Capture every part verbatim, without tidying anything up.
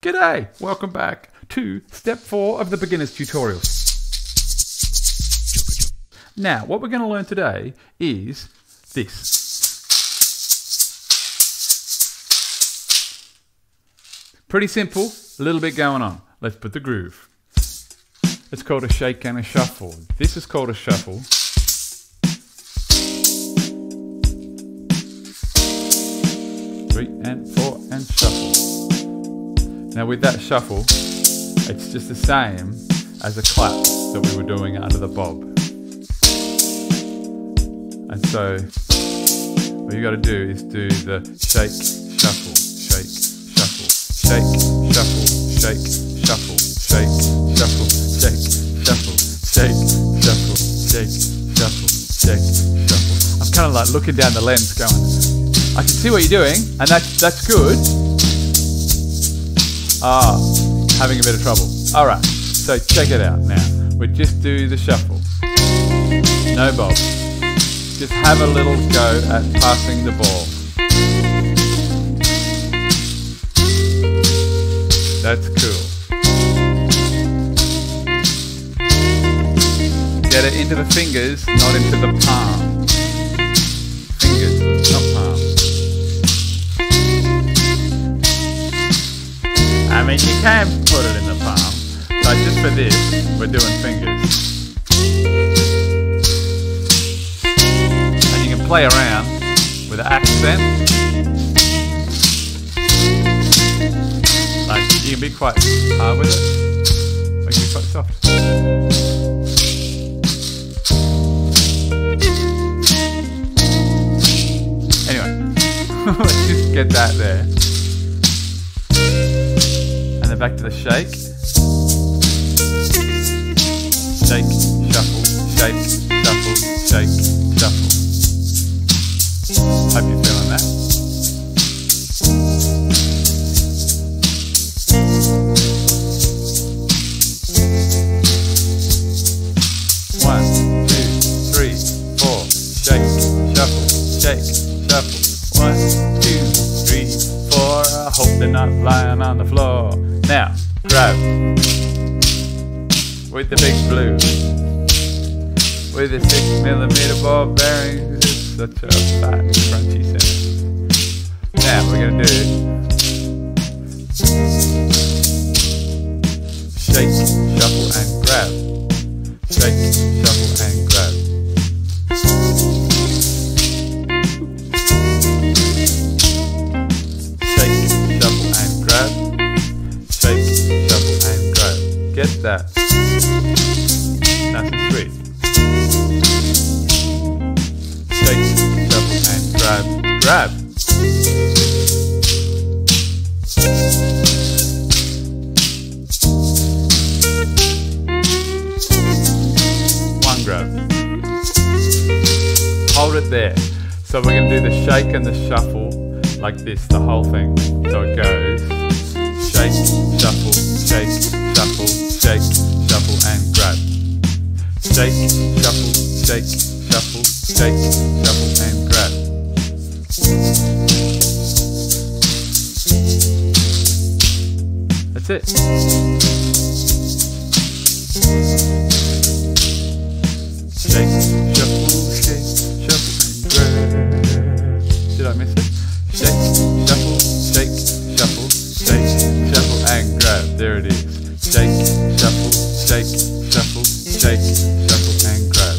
G'day! Welcome back to step four of the beginner's tutorials. Now, what we're going to learn today is this. Pretty simple, a little bit going on. Let's put the groove. It's called a shake and a shuffle. This is called a shuffle. Three and four and shuffle. Now with that shuffle, it's just the same as a clap that we were doing under the bob. And so, what you got to do is do the shake, shuffle, shake, shuffle, shake, shuffle, shake, shuffle, shake, shuffle, shake, shuffle, shake, shuffle, shake, shuffle, shake, shuffle. I'm kind of like looking down the lens going, I can see what you're doing, and that's, that's good. Ah, having a bit of trouble. Alright, so check it out now. We just do the shuffle. No bob. Just have a little go at passing the ball. That's cool. Get it into the fingers, not into the palm. Fingers, not palm. I mean, you can put it in the palm, but just for this, we're doing fingers. And you can play around with the accent. Like, you can be quite hard with it, or you can be quite soft. Anyway, let's just get that there. And then back to the shake. Shake, shuffle, shake, shuffle, shake, shuffle. Hope you're feeling that. One, two, three, four. Shake, shuffle, shake, shuffle. One, two, three, four. I hope they're not lying on the floor. Now, grab with the big blue, with the six millimeter ball bearing. It's such a fat and crunchy sound. Now we're gonna do shake, shuffle, and grab. Shake, shuffle, and grab. Shake, shuffle, and grab. Shake, shuffle, and grab. Get that? Nice and sweet. Shake, shuffle, and grab. Grab. One grab. Hold it there. So we're going to do the shake and the shuffle like this, the whole thing. So it goes shake, shuffle, shake, shuffle, shake, shuffle, and grab. Shake, shuffle, shake, shuffle, shake, shuffle, and grab. That's it. Shake, shuffle, shake, shuffle, and grab. Did I miss it? Shake, shuffle, shake, shuffle, shake, shuffle, and grab. There it is. Shake, shuffle, shake, shuffle, shake, shuffle, and grab.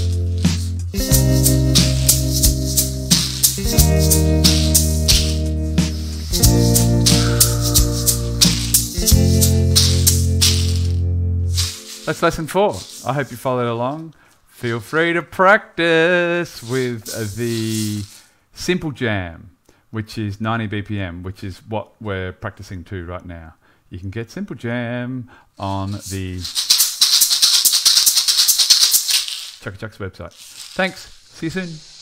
That's lesson four. I hope you followed along. Feel free to practice with the Simple Jam, which is ninety B P M, which is what we're practicing to right now. You can get Simple Jam on the Chucka Chucks website. Thanks. See you soon.